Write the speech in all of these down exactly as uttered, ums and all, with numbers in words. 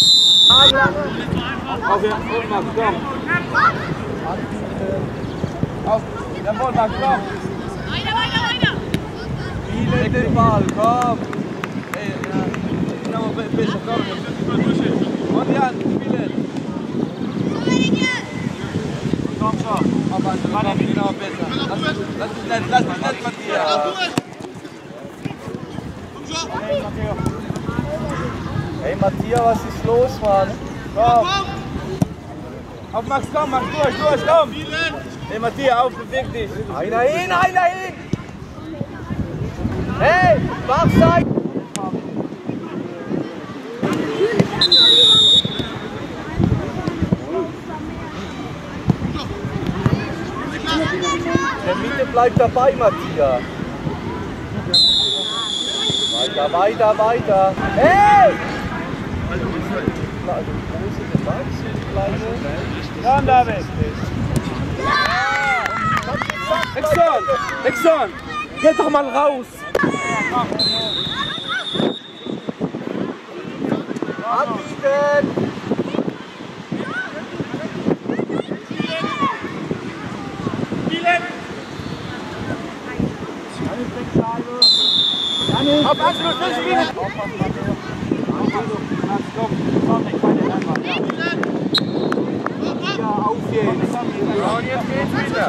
Auf, auf, Max, komm. Auf, jawohl, Max, komm. Weiter, weiter, weiter. Spielen den Ball, komm. Ey, ja. Noch ein bisschen, komm. Und Jan, spielen. Komm schon. Auf einen, komm, genau, besser. Lass, lass mich nicht, lass mich nicht, Matthias. Hey Matthias, was ist los, Mann? Komm! Auf Max, komm, Max, durch, durch, komm! Hey Matthias, auf, beweg dich! Einer hin, einer hin! Hey, Bachseite! Der Mitte bleibt dabei, Matthias! Weiter, weiter, weiter! Hey! Komm, David! Exxon! Exxon! Geh doch mal raus! Abbiegen! Auf Abschluss, fünf Minuten! Ja, auf jetzt! Ja, und jetzt geht's wieder!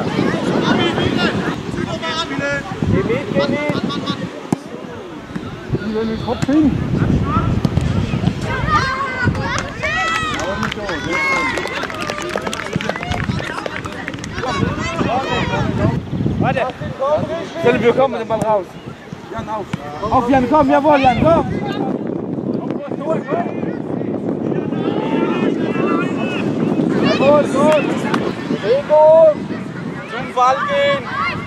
Geh mit, geh mit! Wenn wir Kopf hin! Warte! Silvio, komm mit dem Ball raus! Jan, auf! Auf, Jan, komm! Jawohl, Jan, komm! Jawohl, gut! Bewegung! Zum Ball gehen!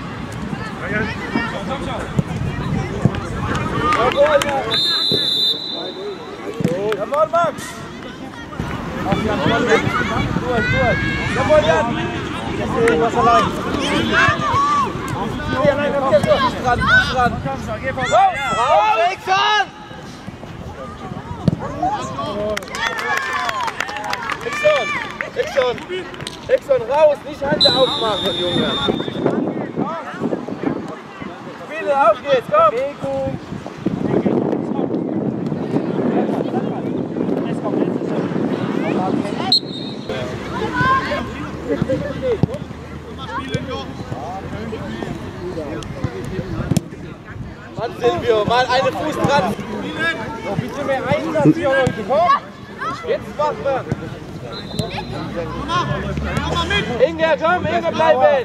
Jawohl, Jan! Jawohl, Max! Auf, Jan, komm! Durch, durch! Jawohl, Jan! Jetzt was allein! Ja, nein, komm, Fuß dran, Fuß dran! Geh vorbei! Raus, Exxon! Exxon! Exxon! Exxon, raus! Nicht Hände aufmachen, Junge! Spiele, auf geht's, komm! Bewegung! Mann, Silvio, mal eine Fuß dran! So, bitte mehr Einsatz hier heute, komm! Jetzt machen wir! Inge, komm, Inge, bleiben!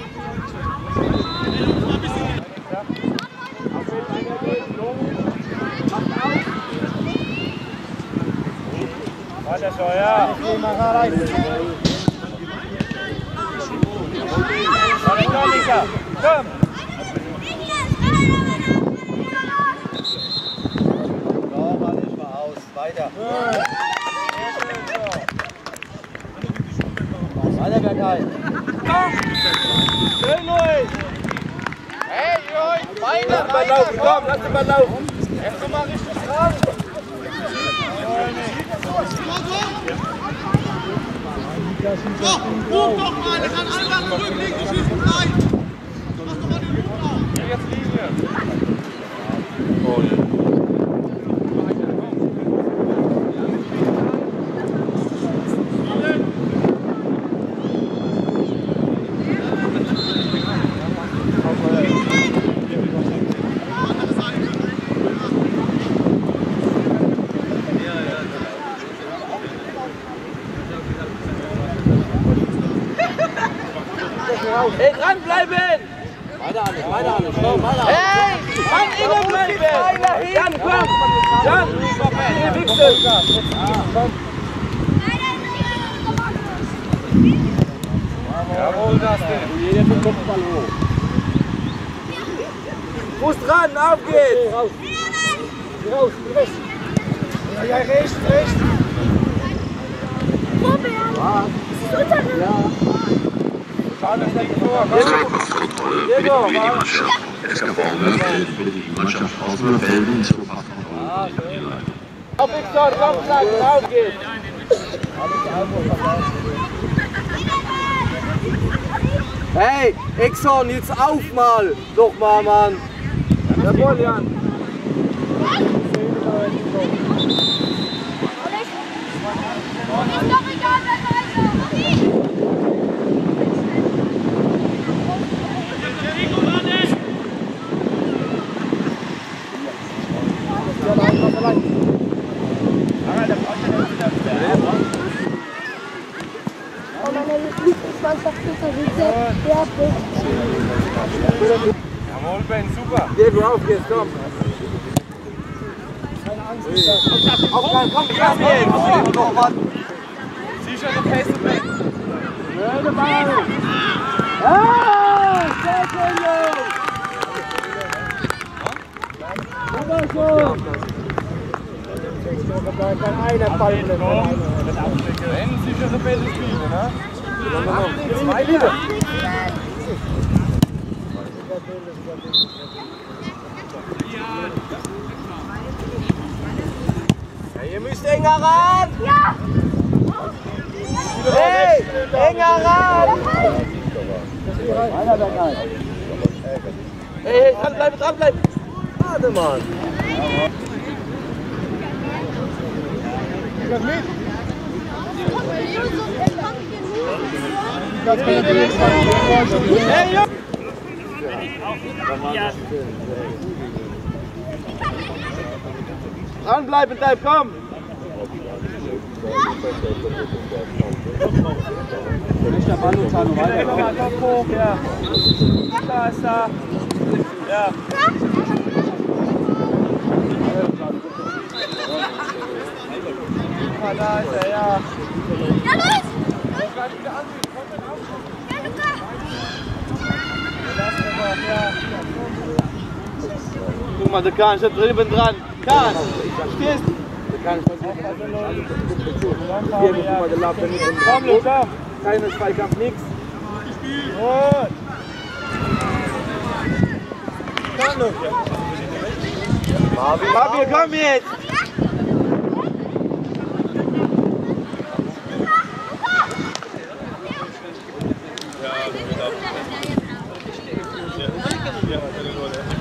Weiter schon, ja! Komm, Lisa, komm! So, Mann, ich war aus. Weiter. Weiter, Bergheim. Schön, Luis! Hey, Jungs, weiter, Lass ihn mal laufen, komm, lass ihn mal laufen! Jetzt mal richtig dran. So, ruf doch mal, der kann einfach zurücklegen, die schießen gleich. Mach doch mal den Ruf auf. Jetzt Linie! Hey, dranbleiben! Weiter alles, weiter alles, komm, weiter alles. Hey! An innen bleiben! Jan, komm! Jan! Hier, Wichsel! Jawohl, das denn! Jeder vom Kopfball hoch. Fuß dran, auf geht's! Raus! Raus, rechts! Ja, ja, rechts, rechts! Ja. Zeitungskontrolle für die Mannschaft. Es gab auch Möglichkeiten für die Mannschaft aus Überfelden zu Fachkontrolle. Auf Exxon, komm, sag, raus geht's. Hey, Exxon, jetzt auf mal! Doch mal, Mann! Jawohl, Jan! Ist doch egal, wer weiter! Jawohl, Ben, super. Geh du auf jetzt, komm! Auf, komm, komm, komm jetzt! Noch was! Sicher den Pace und Ben. Schöne Ball! Ah! Sehr schön, Jungs! Aber schon! Da kann einer fallen. Ben, sicher den Pace spielen, ne? Zwei Lieder! Ja, ihr müsst enger ran! Ja! Hey! Enger ran! Hey, hey, dranbleiben, dranbleiben! Warte mal! Hey, Jungs! Dranbleiben, Dave, komm! Welcher Manu Tano weiter? Kopf hoch, ja. Da ist er. Ja. Ah, da ist er, ja. Ja, los! Ja, Luca! Guck mal, der Kahn steht drüben dran. Kahn, stehst du? Der Kahn ist Komm, Luca. keine Zweikampf, nix. Gut. Komm, Luca. Fabio, komm jetzt! Ja,